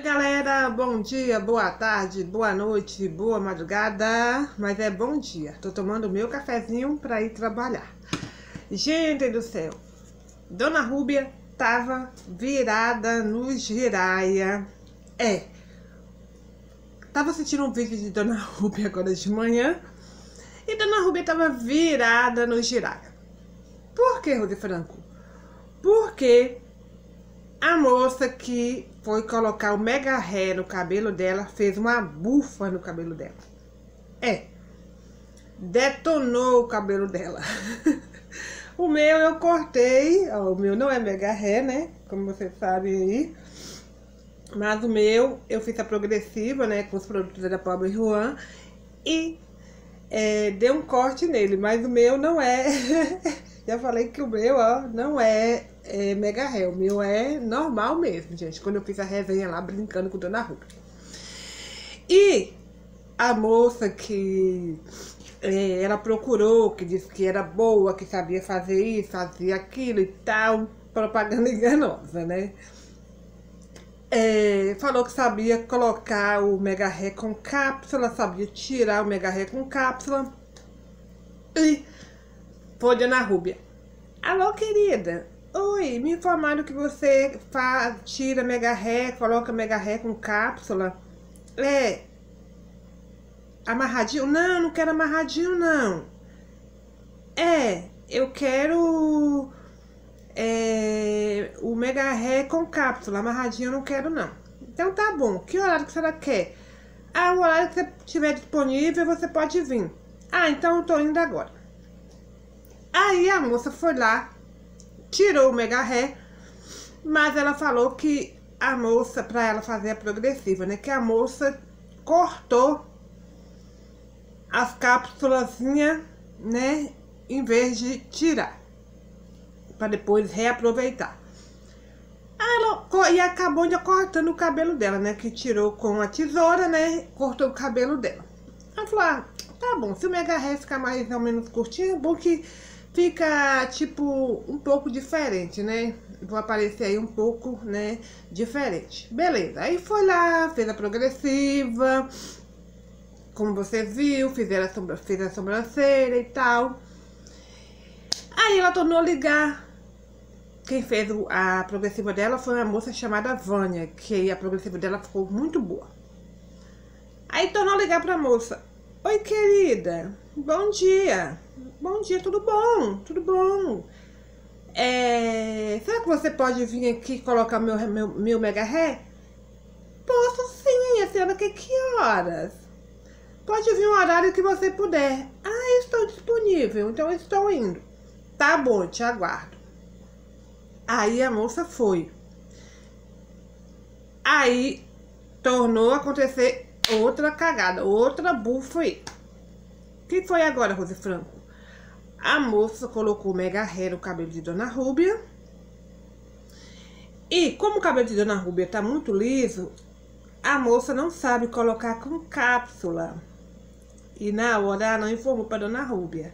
galera, bom dia, boa tarde, boa noite, boa madrugada, mas é bom dia. Tô tomando meu cafezinho pra ir trabalhar. Gente do céu, Dona Rúbia tava virada no giraia. Tava assistindo um vídeo de Dona Rúbia agora de manhã e Dona Rúbia tava virada no giraia. Por que, Rose Franco? Porque a moça que foi colocar o mega ré no cabelo dela fez uma bufa no cabelo dela. Detonou o cabelo dela. O meu eu cortei, ó, o meu não é mega ré, né? Como vocês sabem aí. Mas o meu eu fiz a progressiva, né? Com os produtos da Pobre Juan. E dei um corte nele, mas o meu não é. Já falei que o meu, ó, não é mega ré, o meu é normal mesmo, gente. Quando eu fiz a resenha lá, brincando com Dona Rúbia. E a moça que ela procurou, que disse que era boa, que sabia fazer isso, fazia aquilo e tal, propaganda enganosa, né? Falou que sabia colocar o mega ré com cápsula, sabia tirar o mega ré com cápsula. E foi Dona Rúbia: alô, querida. Oi, me informaram que você tira mega ré, coloca mega ré com cápsula. Amarradinho? Não, não quero amarradinho, não. Eu quero o mega ré com cápsula. Amarradinho eu não quero, não. Então tá bom. Que horário que a senhora quer? O horário que você tiver disponível, você pode vir. Então eu tô indo agora. Aí a moça foi lá, tirou o mega ré, mas ela falou que a moça, pra ela fazer a progressiva, né, que a moça cortou as cápsulazinhas, né, em vez de tirar, pra depois reaproveitar. E acabou de cortando o cabelo dela, né, que tirou com a tesoura, né, cortou o cabelo dela. Ela falou: tá bom, se o mega ré ficar mais ou menos curtinho, é bom que fica, tipo, um pouco diferente, né? Vou aparecer aí um pouco, né, diferente. Beleza, aí foi lá, fez a progressiva, como você viu, fez a sobrancelha e tal. Aí ela tornou a ligar. Quem fez a progressiva dela foi uma moça chamada Vânia, que a progressiva dela ficou muito boa. Aí tornou a ligar pra moça: oi, querida, bom dia. Bom dia, tudo bom? Tudo bom? Será que você pode vir aqui colocar meu mega ré? Posso sim, a senhora quer que horas? Pode vir um horário que você puder. Estou disponível, então estou indo. Tá bom, te aguardo. Aí a moça foi. Aí tornou a acontecer outra cagada, outra bufa aí. O que foi agora, Rose Franco? A moça colocou o mega ré no cabelo de Dona Rúbia. E como o cabelo de Dona Rúbia tá muito liso, a moça não sabe colocar com cápsula. E na hora ela não informou pra Dona Rúbia.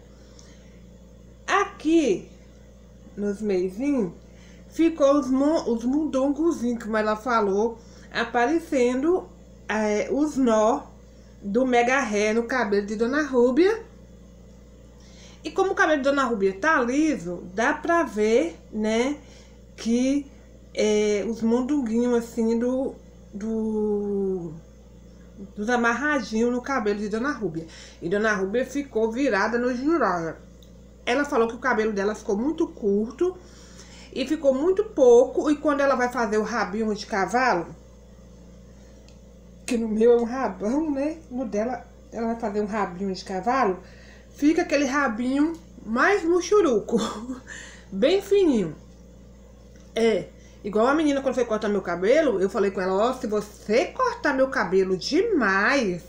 Aqui, nos meizinhos, ficou os mundungozinhos, como ela falou, aparecendo os nó do mega ré no cabelo de Dona Rúbia. E como o cabelo de Dona Rúbia tá liso, dá pra ver, né, que os mundunguinhos assim dos amarradinhos no cabelo de Dona Rúbia. E Dona Rúbia ficou virada no giraia. Ela falou que o cabelo dela ficou muito curto e ficou muito pouco. E quando ela vai fazer o rabinho de cavalo, que no meu é um rabão, né, no dela ela vai fazer um rabinho de cavalo, fica aquele rabinho mais muxuruco, bem fininho. Igual a menina quando foi cortar meu cabelo, eu falei com ela: ó, se você cortar meu cabelo demais,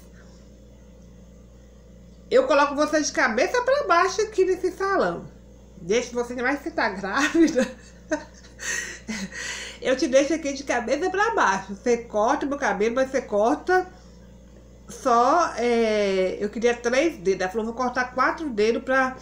eu coloco você de cabeça pra baixo aqui nesse salão. Deixa você, mais que tá grávida, eu te deixo aqui de cabeça pra baixo. Você corta meu cabelo, mas você corta só, eu queria 3 dedos. Ela falou: vou cortar 4 dedos pra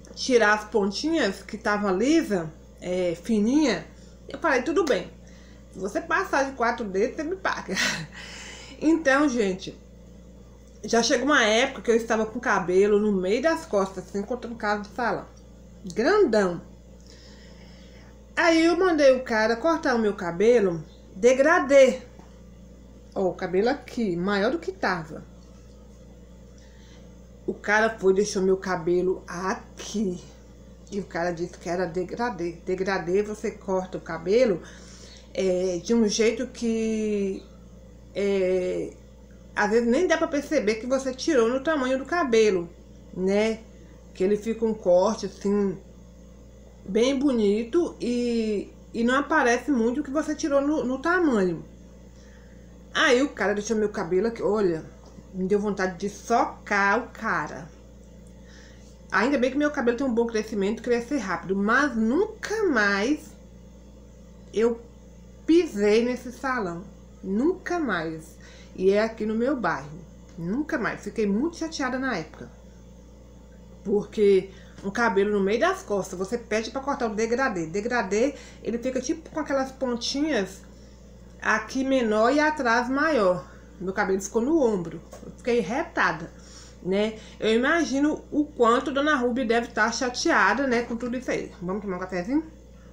tirar as pontinhas que tava lisa, fininha. Eu falei: tudo bem. Se você passar de 4 dedos, você me paga. Então, gente, já chegou uma época que eu estava com o cabelo no meio das costas, assim, encontrando um caso de salão. Grandão. Aí eu mandei o cara cortar o meu cabelo degradê. Ó, o cabelo aqui, maior do que tava. O cara foi e deixou meu cabelo aqui. E o cara disse que era degradê. Degradê, você corta o cabelo de um jeito que às vezes nem dá pra perceber que você tirou no tamanho do cabelo, né? Que ele fica um corte assim, bem bonito e não aparece muito o que você tirou no tamanho. Aí o cara deixou meu cabelo aqui, olha, me deu vontade de socar o cara. Ainda bem que meu cabelo tem um bom crescimento, cresce rápido, mas nunca mais eu pisei nesse salão. Nunca mais. E é aqui no meu bairro. Nunca mais. Fiquei muito chateada na época. Porque um cabelo no meio das costas, você pede pra cortar o degradê. Degradê, ele fica tipo com aquelas pontinhas aqui menor e atrás maior. Meu cabelo ficou no ombro. Eu fiquei retada, né? Eu imagino o quanto Dona Ruby deve estar chateada, né, com tudo isso aí. Vamos tomar um cafezinho?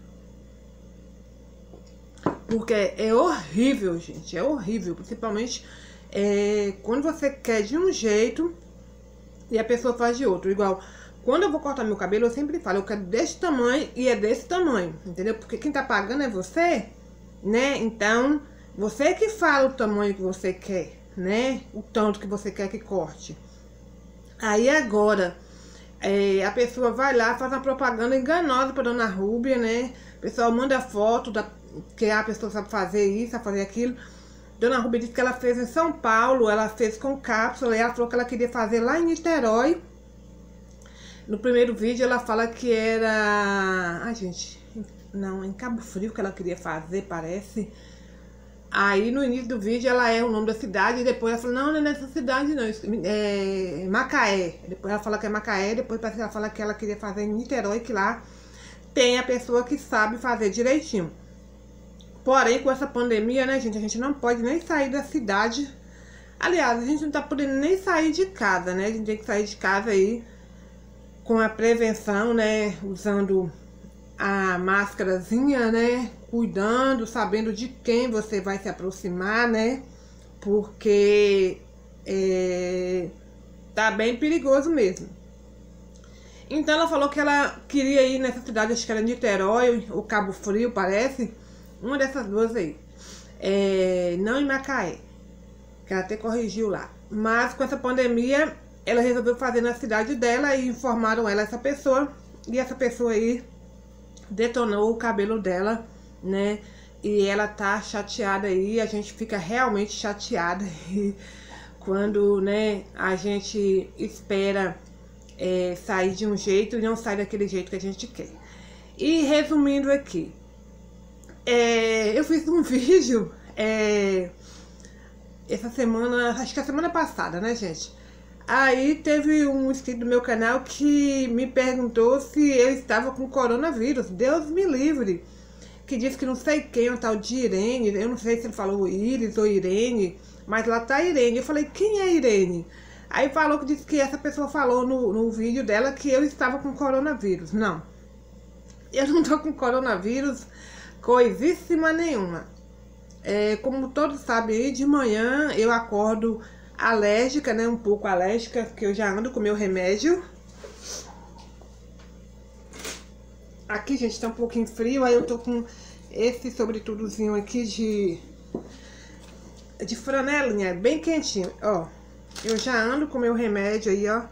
Porque é horrível, gente. É horrível. Principalmente quando você quer de um jeito e a pessoa faz de outro. Igual, quando eu vou cortar meu cabelo, eu sempre falo, eu quero desse tamanho e é desse tamanho. Entendeu? Porque quem tá pagando é você, né? Então, você que fala o tamanho que você quer, né? O tanto que você quer que corte. Aí agora, a pessoa vai lá, faz uma propaganda enganosa pra Dona Rúbia, né? O pessoal manda foto que a pessoa sabe fazer isso, sabe fazer aquilo. Dona Rúbia disse que ela fez em São Paulo, ela fez com cápsula, e ela falou que ela queria fazer lá em Niterói. No primeiro vídeo ela fala que era... Ai, gente, não, em Cabo Frio que ela queria fazer, parece. Aí no início do vídeo ela é o nome da cidade, e depois ela fala, não, não é nessa cidade não, é Macaé. Depois ela fala que é Macaé, depois parece que ela fala que ela queria fazer em Niterói, que lá tem a pessoa que sabe fazer direitinho. Porém, com essa pandemia, né, gente, a gente não pode nem sair da cidade. Aliás, a gente não tá podendo nem sair de casa, né? A gente tem que sair de casa aí com a prevenção, né? Usando a máscarazinha, né? Cuidando, sabendo de quem você vai se aproximar, né? Porque tá bem perigoso mesmo. Então ela falou que ela queria ir nessa cidade, acho que era Niterói ou Cabo Frio, parece. Uma dessas duas aí. Não em Macaé, que ela até corrigiu lá. Mas com essa pandemia, ela resolveu fazer na cidade dela e informaram ela, essa pessoa. E essa pessoa aí detonou o cabelo dela, né? E ela tá chateada aí, a gente fica realmente chateada quando, né, a gente espera sair de um jeito e não sai daquele jeito que a gente quer. E resumindo aqui, eu fiz um vídeo essa semana, acho que a semana passada, né, gente? Aí teve um inscrito do meu canal que me perguntou se eu estava com coronavírus. Deus me livre. Que disse que não sei quem, um tal de Irene. Eu não sei se ele falou Iris ou Irene, mas lá tá Irene. Eu falei, quem é Irene? Aí falou que disse que essa pessoa falou no vídeo dela que eu estava com coronavírus. Não, eu não tô com coronavírus coisíssima nenhuma. Como todos sabem aí, de manhã eu acordo alérgica, né? Um pouco alérgica, porque eu já ando com meu remédio. Aqui, gente, tá um pouquinho frio, aí eu tô com esse sobretudozinho aqui de franelinha, bem quentinho, ó. Eu já ando com meu remédio aí, ó.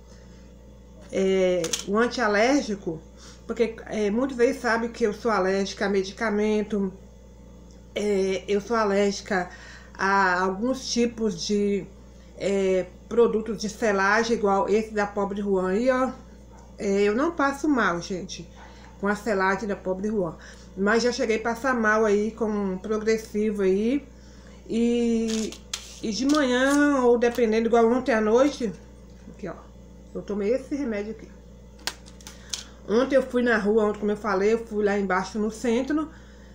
O antialérgico, porque muitas vezes sabe que eu sou alérgica a medicamento, eu sou alérgica a alguns tipos de produtos de selagem, igual esse da Pobre Juan aí, ó. Eu não passo mal, gente, com a selagem da Pobre Juan, mas já cheguei a passar mal aí com um progressivo aí, e de manhã, ou dependendo, igual ontem à noite, aqui ó, eu tomei esse remédio aqui. Ontem eu fui na rua, ontem, como eu falei, eu fui lá embaixo no centro,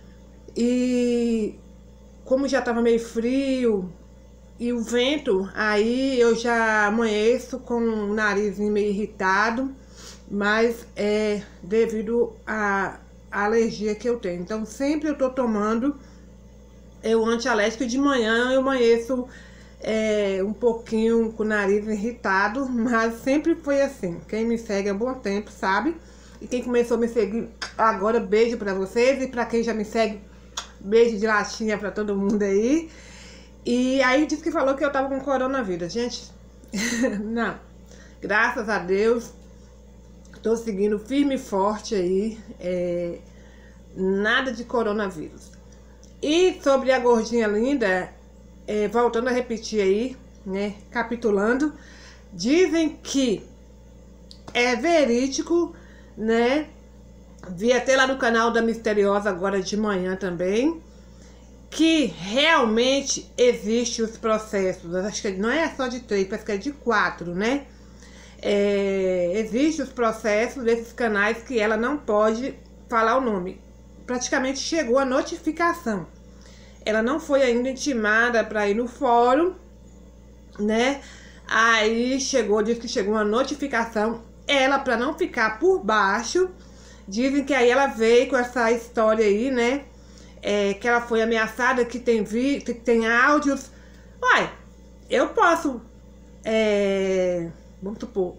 E como já tava meio frio e o vento, aí eu já amanheço com o nariz meio irritado, mas é devido à alergia que eu tenho. Então sempre eu tô tomando o antialérgico. De manhã eu amanheço um pouquinho com o nariz irritado, mas sempre foi assim. Quem me segue há bom tempo sabe. E quem começou a me seguir agora, beijo pra vocês. E pra quem já me segue, beijo de latinha pra todo mundo aí. E aí disse que falou que eu tava com coronavírus. Gente, não. Graças a Deus, tô seguindo firme e forte aí. Nada de coronavírus. E sobre a gordinha linda, voltando a repetir aí, né? Capitulando, dizem que é verídico, né? Vi até lá no canal da Misteriosa agora de manhã também, que realmente existe os processos. Acho que não é só de 3, parece que é de 4, né? Existe os processos desses canais que ela não pode falar o nome. Praticamente chegou a notificação. Ela não foi ainda intimada para ir no fórum, né? Aí chegou, disse que chegou uma notificação. Ela, para não ficar por baixo, dizem que aí ela veio com essa história aí, né? Que ela foi ameaçada, que tem áudios. Uai, eu posso, vamos supor,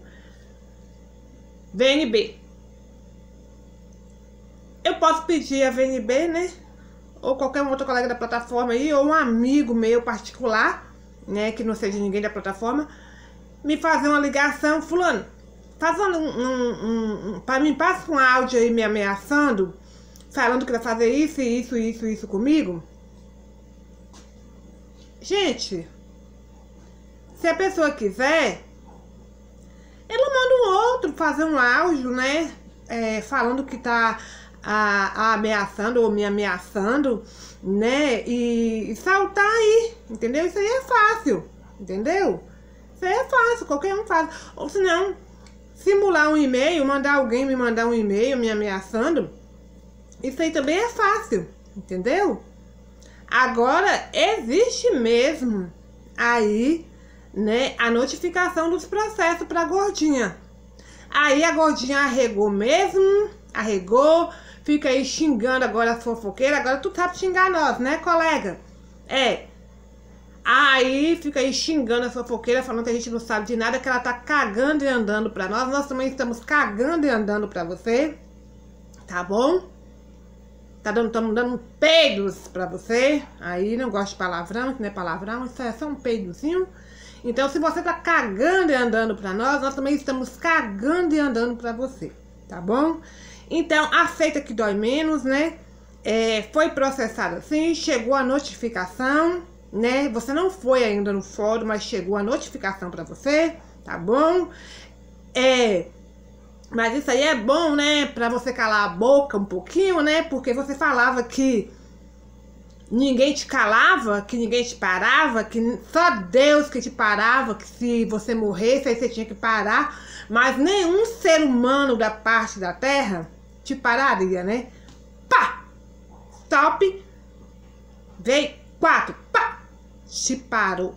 VNB. Eu posso pedir a VNB, né? Ou qualquer outro colega da plataforma aí, ou um amigo meu particular, né? Que não seja ninguém da plataforma, me fazer uma ligação, fulano, faz para mim, passa um áudio aí me ameaçando, falando que vai fazer isso, isso comigo. Gente, se a pessoa quiser, ela manda um outro fazer um áudio, né? Falando que tá ameaçando ou me ameaçando, né? E saltar aí, entendeu? Isso aí é fácil, entendeu? Isso aí é fácil, qualquer um faz. Ou se não, simular um e-mail, mandar alguém me mandar um e-mail me ameaçando, isso aí também é fácil, entendeu? Agora, existe mesmo aí, né, a notificação dos processos pra gordinha. Aí a gordinha arregou mesmo, arregou, fica aí xingando agora as fofoqueiras. Agora tu sabe xingar nós, né, colega? Aí fica aí xingando as fofoqueiras, falando que a gente não sabe de nada, que ela tá cagando e andando pra nós. Nós também estamos cagando e andando pra você, tá bom? Estamos dando peidos pra você. Aí não gosto de palavrão, que não é palavrão, isso é só um peidozinho. Então, se você tá cagando e andando pra nós também estamos cagando e andando pra você, tá bom? Então, aceita que dói menos, né? Foi processado assim, chegou a notificação, né? Você não foi ainda no fórum, mas chegou a notificação pra você, tá bom? Mas isso aí é bom, né? Pra você calar a boca um pouquinho, né? Porque você falava que ninguém te calava, que ninguém te parava, que só Deus que te parava, que se você morresse aí você tinha que parar, mas nenhum ser humano da parte da terra te pararia, né? Pá! Stop! Veio 4, pá! Te parou.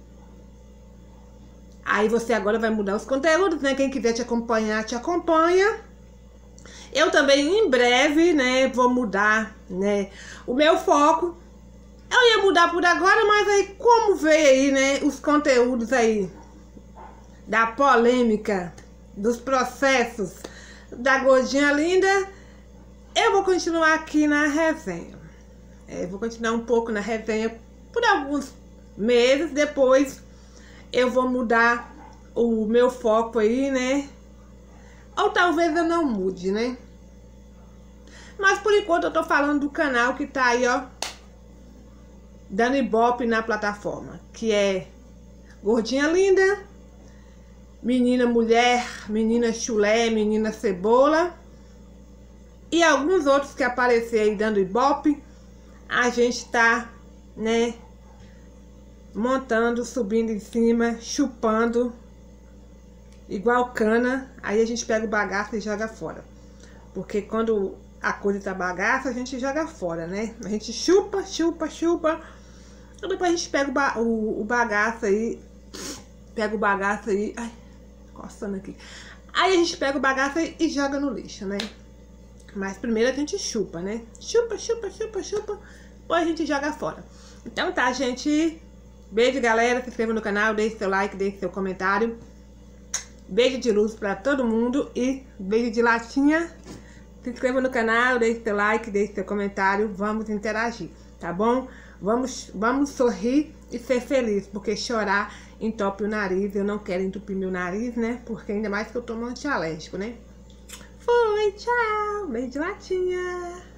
Aí você agora vai mudar os conteúdos, né? Quem quiser te acompanhar, te acompanha. Eu também, em breve, né, vou mudar, né, o meu foco. Eu ia mudar por agora, mas aí como veio aí, né, os conteúdos aí da polêmica, dos processos da gordinha linda, eu vou continuar aqui na resenha. Vou continuar um pouco na resenha por alguns meses, depois eu vou mudar o meu foco aí, né? Ou talvez eu não mude, né? Mas por enquanto eu tô falando do canal que tá aí, ó, dando ibope na plataforma, que é Gordinha Linda, Menina Mulher, Menina Chulé, Menina Cebola e alguns outros que aparecer aí dando ibope. A gente tá, né, montando, subindo em cima, chupando igual cana. Aí a gente pega o bagaço e joga fora, porque quando a coisa tá bagaça, a gente joga fora, né? A gente chupa. E depois a gente pega o bagaço aí. Pega o bagaço aí. Ai, coçando aqui. Aí a gente pega o bagaço aí e joga no lixo, né? Mas primeiro a gente chupa, né? Chupa. Depois a gente joga fora. Então tá, gente. Beijo, galera. Se inscreva no canal, deixe seu like, deixe seu comentário. Beijo de luz pra todo mundo e beijo de latinha. Se inscreva no canal, deixe seu like, deixe seu comentário. Vamos interagir, tá bom? Vamos sorrir e ser feliz, porque chorar entope o nariz. Eu não quero entupir meu nariz, né? Porque ainda mais que eu tomo antialérgico, né? Foi, tchau. Beijo de latinha.